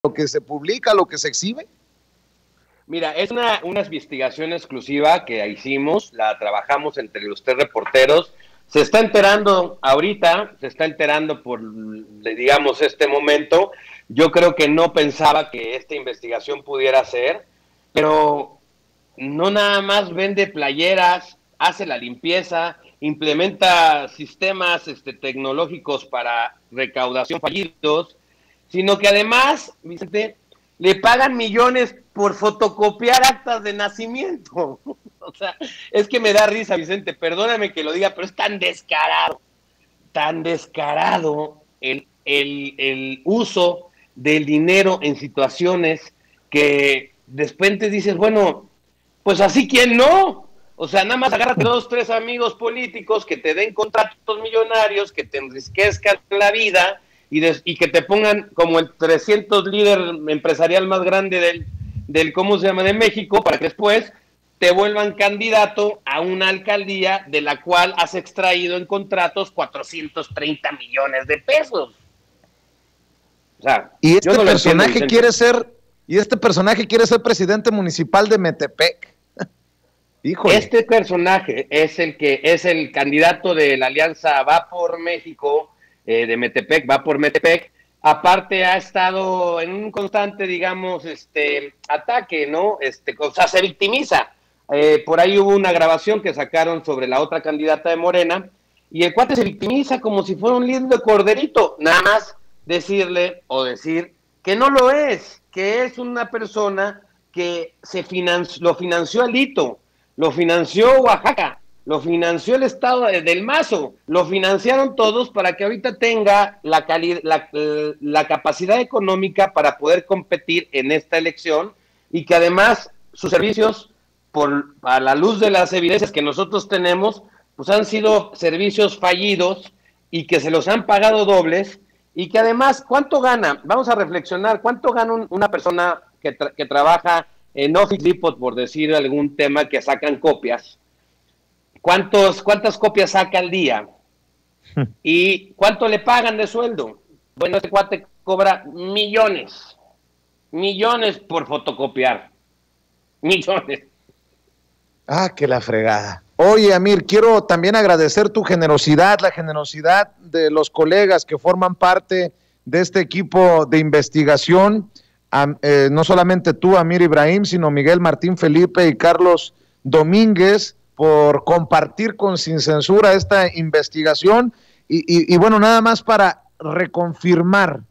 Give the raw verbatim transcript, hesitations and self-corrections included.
lo que se publica, lo que se exhibe? Mira, es una, una investigación exclusiva que hicimos, la trabajamos entre los tres reporteros. Se está enterando ahorita, se está enterando por, digamos, este momento. Yo creo que no pensaba que esta investigación pudiera ser, pero no nada más vende playeras, hace la limpieza, implementa sistemas este, tecnológicos para recaudación fallidos, sino que además, Vicente, le pagan millones por fotocopiar actas de nacimiento. O sea, es que me da risa, Vicente, perdóname que lo diga, pero es tan descarado, tan descarado el, el, el uso del dinero en situaciones que después te dices, bueno, pues así quién no. O sea, nada más agárrate dos, tres amigos políticos que te den contratos millonarios, que te enriquezcan la vida y, des, y que te pongan como el trescientos líder empresarial más grande del, del, ¿cómo se llama?, de México, para que después te vuelvan candidato a una alcaldía de la cual has extraído en contratos cuatrocientos treinta millones de pesos. O sea, y este no personaje entiendo, quiere ser, y este personaje quiere ser presidente municipal de Metepec. Híjole. Este personaje es el que es el candidato de la alianza Va por México, eh, de Metepec, Va por Metepec. Aparte ha estado en un constante, digamos, este ataque, ¿no? Este, o sea, se victimiza. Eh, por ahí hubo una grabación que sacaron sobre la otra candidata de Morena, y el cuate se victimiza como si fuera un lindo corderito, nada más decirle o decir que no lo es, que es una persona que se financió, lo financió Alito, lo financió Oaxaca, lo financió el estado de, del Mazo, lo financiaron todos para que ahorita tenga la, cali la, la capacidad económica para poder competir en esta elección, y que además sus servicios, por a la luz de las evidencias que nosotros tenemos, pues han sido servicios fallidos y que se los han pagado dobles, y que además, ¿cuánto gana? Vamos a reflexionar, ¿cuánto gana un, una persona que, tra que trabaja en Office Depot, por decir algún tema, que sacan copias? ¿Cuántos, ¿Cuántas copias saca al día? ¿Y cuánto le pagan de sueldo? Bueno, este cuate cobra millones, millones por fotocopiar, millones. Ah, que la fregada. Oye, Amir, quiero también agradecer tu generosidad, la generosidad de los colegas que forman parte de este equipo de investigación. A, eh, no solamente tú, Amir Ibrahim, sino Miguel Martín Felipe y Carlos Domínguez, por compartir con Sin Censura esta investigación. Y, y, y bueno, nada más para reconfirmar